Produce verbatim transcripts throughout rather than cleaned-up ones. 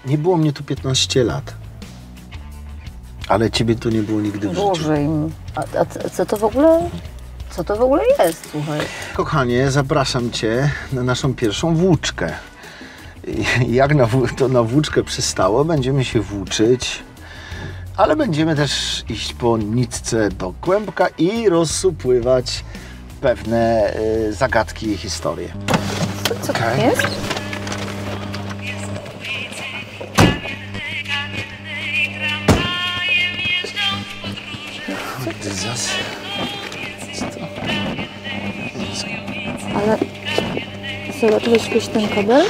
Nie było mnie tu piętnaście lat. Ale ciebie tu nie było nigdy w życiu. Boże im. A, a co to w ogóle... Co to w ogóle jest, słuchaj? Kochanie, zapraszam cię na naszą pierwszą włóczkę. I jak na, to na włóczkę przystało, będziemy się włóczyć, ale będziemy też iść po nitce do kłębka i rozsupływać pewne y, zagadki i historie. Co, co Okay. to jest? Zas... Ale... Zobaczyłeś jakiś ten kabel?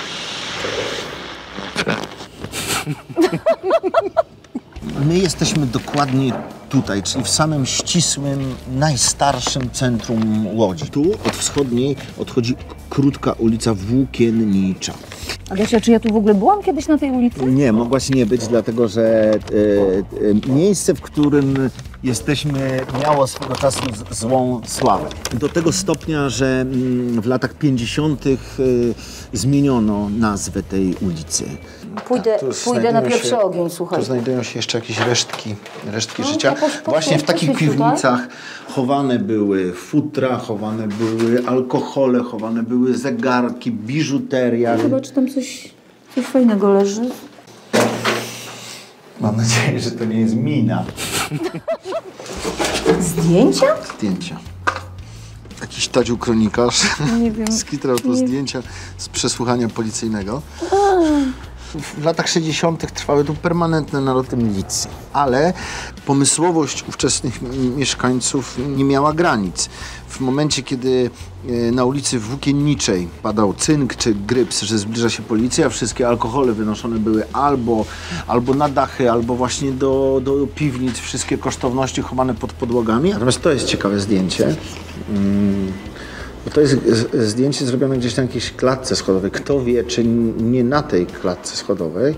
My jesteśmy dokładnie tutaj, czyli w samym ścisłym, najstarszym centrum Łodzi. Tu od wschodniej odchodzi krótka ulica Włókiennicza. Adasia, czy ja tu w ogóle byłam kiedyś na tej ulicy? Nie, mogłaś nie być, dlatego że e, e, miejsce, w którym jesteśmy, miało swego czasu z, złą sławę. Do tego stopnia, że mm, w latach pięćdziesiątych e, zmieniono nazwę tej ulicy. Pójdę, Tu pójdę na znajdują pierwszy się- ogień, słuchaj. Tu znajdują się jeszcze jakieś resztki, resztki No, życia. to poś- poś- Właśnie w takich poświeć tutaj. piwnicach chowane były futra, chowane były alkohole, chowane były zegarki, biżuteria. Chyba, czy tam coś, coś fajnego leży? Mam nadzieję, że to nie jest mina. Zdjęcia? Zdjęcia. Jakiś tadziu kronikarz Nie wiem. skitrał tu Nie- zdjęcia z przesłuchania policyjnego. W latach sześćdziesiątych trwały tu permanentne naloty milicji, ale pomysłowość ówczesnych m- mieszkańców nie miała granic. W momencie, kiedy e, na ulicy Włókienniczej padał cynk czy gryps, że zbliża się policja, wszystkie alkohole wynoszone były albo, albo na dachy, albo właśnie do, do piwnic, wszystkie kosztowności chowane pod podłogami. Natomiast to jest ciekawe zdjęcie. Mm. Bo to jest z- zdjęcie zrobione gdzieś na jakiejś klatce schodowej. Kto wie, czy n- nie na tej klatce schodowej.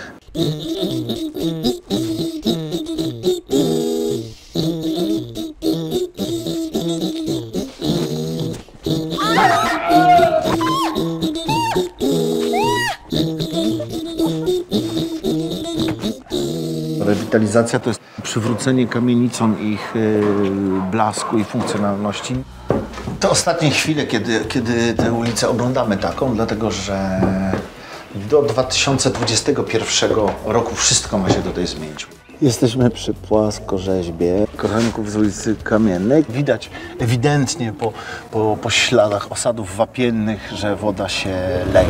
Rewitalizacja to jest przywrócenie kamienicom ich y, blasku i funkcjonalności. To ostatnie chwile, kiedy, kiedy tę ulicę oglądamy taką, dlatego że do dwa tysiące dwudziestego pierwszego roku wszystko ma się tutaj zmienić. Jesteśmy przy płaskorzeźbie kochanków z ulicy Kamiennej. Widać ewidentnie po, po, po śladach osadów wapiennych, że woda się leje.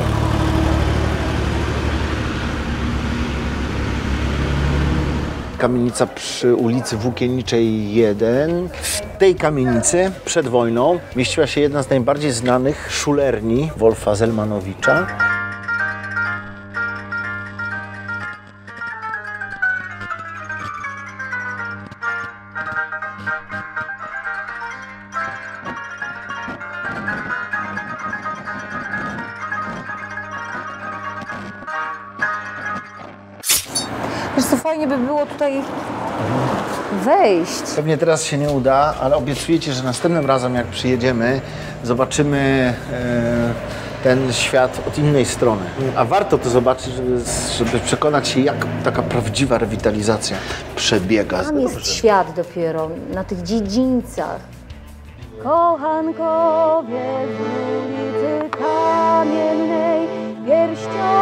Kamienica przy ulicy Włókienniczej jeden. W tej kamienicy przed wojną mieściła się jedna z najbardziej znanych szulerni Wolfa Zelmanowicza. Wiesz co, fajnie by było tutaj wejść. Pewnie teraz się nie uda, ale obiecuję Ci, że następnym razem jak przyjedziemy, zobaczymy e, ten świat od innej strony. A warto to zobaczyć, żeby, żeby przekonać się, jak taka prawdziwa rewitalizacja przebiega. Tam jest świat dopiero, na tych dziedzińcach. Kochankowie z ulicy Kamiennej, pierścionek